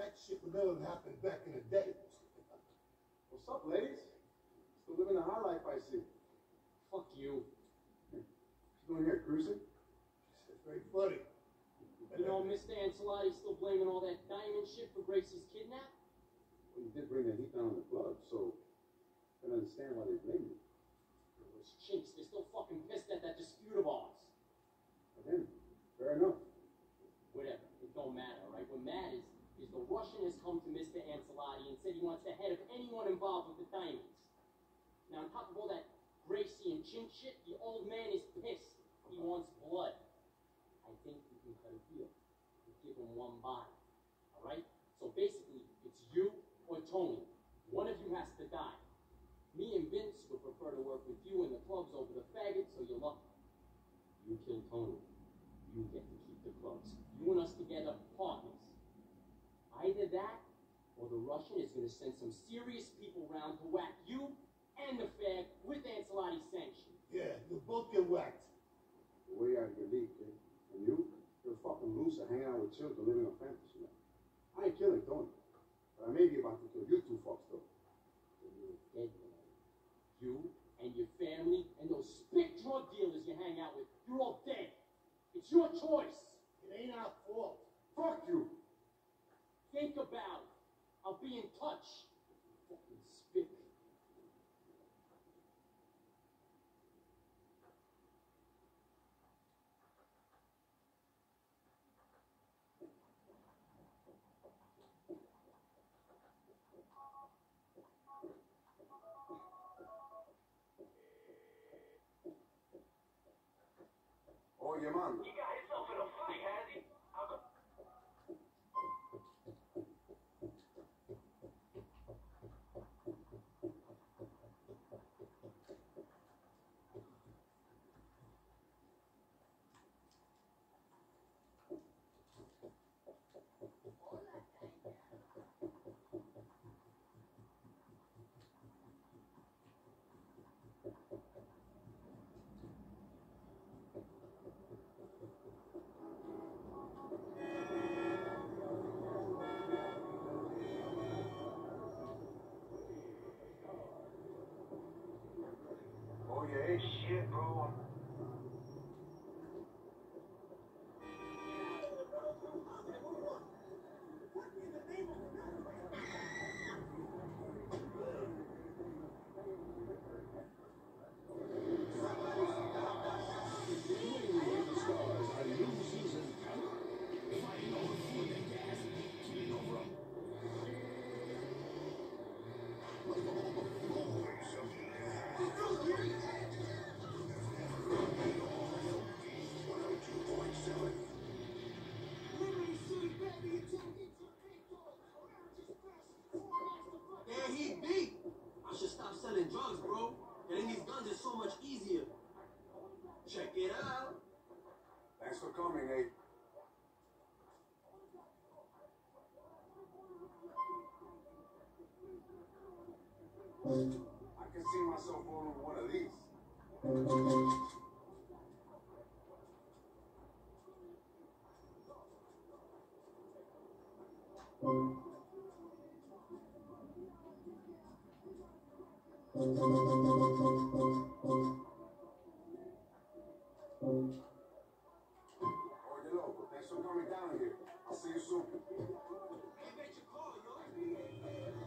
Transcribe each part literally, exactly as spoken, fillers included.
That shit would never have happened back in the day. What's up, ladies? Still living the high life, I see. Fuck you. What you doing here, cruising? It's very funny. You know, Mister Ancelotti's still blaming all that diamond shit for Gracie's kidnap? Well, you did bring the heat down on the club, so I can understand why they blame you. Those chinks, they're still fucking pissed at that dispute of ours. Again, fair enough. Whatever, it don't matter, right? What matters is the Russian has come to Mister Ancelotti and said he wants the head of anyone involved with the diamonds. Now, on top of all that Gracie and chin shit, the old man is pissed. He wants blood. I think we can cut a deal. We give him one body, all right? So basically, it's you or Tony. One of you has to die. Me and Vince would prefer to work with you in the clubs over the faggot, so you're lucky. You kill Tony, you get to keep the clubs. You and us together, partners. Either that, or the Russian is going to send some serious people round to whack you and the fag with Ancelotti's sanction. Yeah, you'll both get whacked. Way out of your league, kid. And you, you're a fucking loser hanging out with children living a fantasy life. I ain't killing Tony, but I may be about to kill you two fucks, though. You're dead, man. You and your family and those spit drug dealers you hang out with, you're all dead. It's your choice. It ain't our fault. Fuck you! Think about it. I'll be in touch. Fucking spit. Oh, your mom. He got himself in a fight, has he? How come? Oh yeah, it's shit, bro. There he be. I should stop selling drugs, bro. Getting these guns is so much easier. Check it out. Thanks for coming, eh? I can see myself owning one of these. Oye, loco, thanks for coming down here. I'll see you soon. Hey, make your call, yo.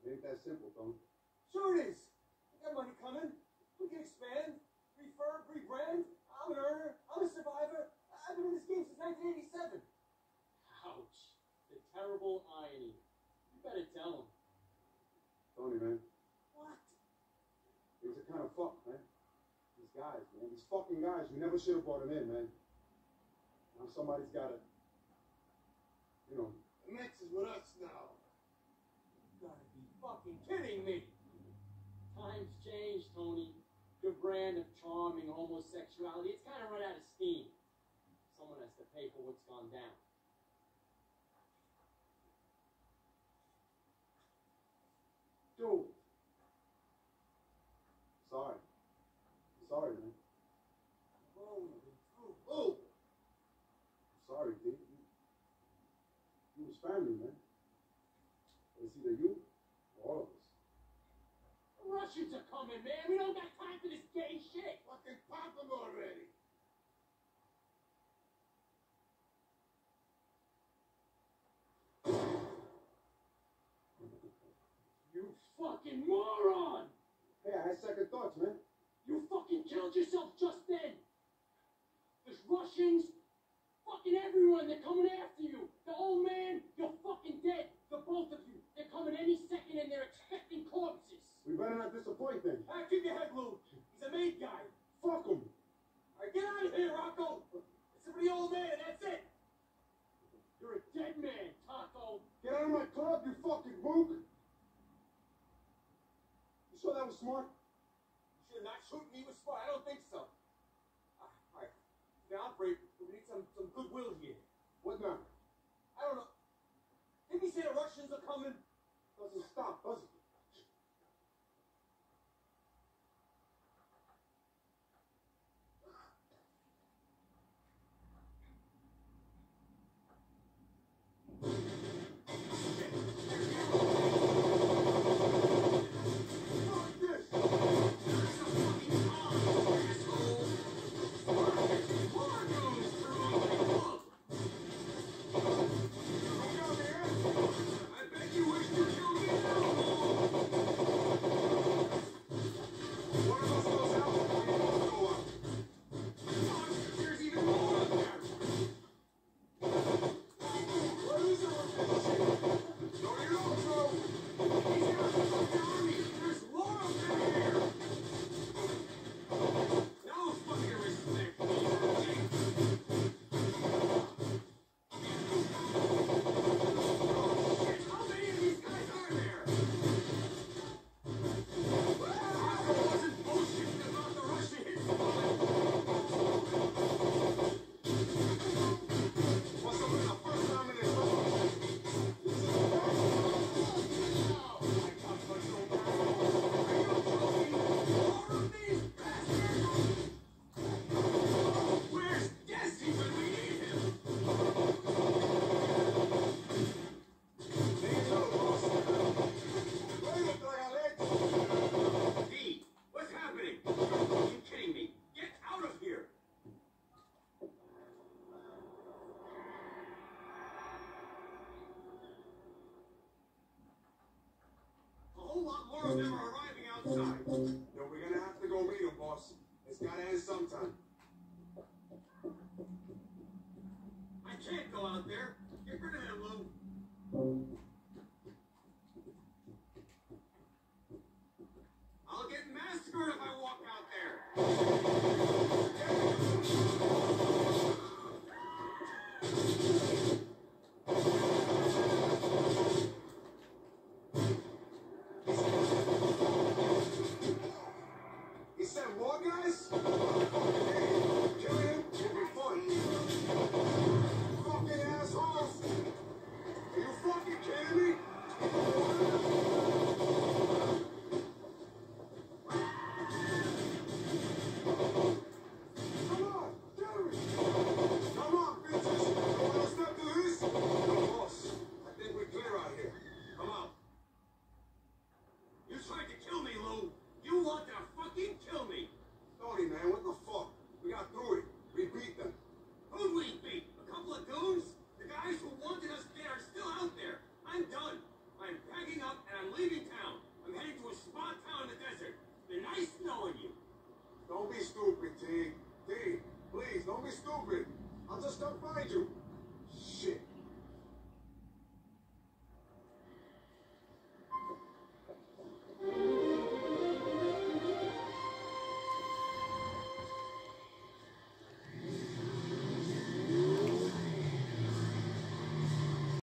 Ain't that simple, Tony. Sure it is. I got money coming. We can expand, refurb, rebrand. I'm an earner. I'm a survivor. I've been in this game since nineteen eighty-seven. Ouch. The terrible irony. You better tell him. Tony, man. What? Things are kind of fucked, man. These guys, man. These fucking guys. We never should have brought them in, man. Now somebody's got to, you know. The Mex is with us now. You gotta be fucking kidding me. Times change, Tony. Your brand of charming homosexuality, it's kind of run out of steam. Someone has to pay for what's gone down. Dude. Sorry. Sorry, man. Whoa, true. Oh, Sorry, dude. You, you was family, man. It's either you or all of us. The Russians are coming, man. We don't got time for this gay shit. fucking pop them already. You fucking moron! Hey, I had second thoughts, man. You fucking killed yourself just then. There's Russians, fucking everyone. They're coming after you. The old man, you're fucking dead. The both of you. They're coming any second and they're expecting corpses. We better not disappoint them. All right, keep your head low. He's a made guy. Fuck them. All right, get out of here, Rocco. It's for the old man, that's it. You're a dead man, Taco. Get out of my club, you fucking book. You sure that was smart? You should not shoot me with smart. I don't think so. All right, now break. We need some, some goodwill here. What now? I don't know. Didn't he say the Russians are coming? Doesn't stop, does it? More of them are arriving outside. Yo, we're gonna have to go meet him, boss. It's gotta end sometime. I can't go out there. Get rid of him, Lou. I'll get massacred if I walk out there. He said, what, guys? Fucking killing him will be fun. Fucking assholes. Are you fucking kidding me? Come on, Jeremy. Come on, bitches. You wanna step to this? No, boss. I think we're clear out here. Come on. You tried to kill me, Lou. You wanted to fucking kill me. Tony, man, what the fuck? We got through it. We beat them. Who'd we beat? A couple of goons? The guys who wanted us dead are still out there. I'm done. I'm packing up and I'm leaving town. me, T. T, please, don't be stupid. I'll just come find you.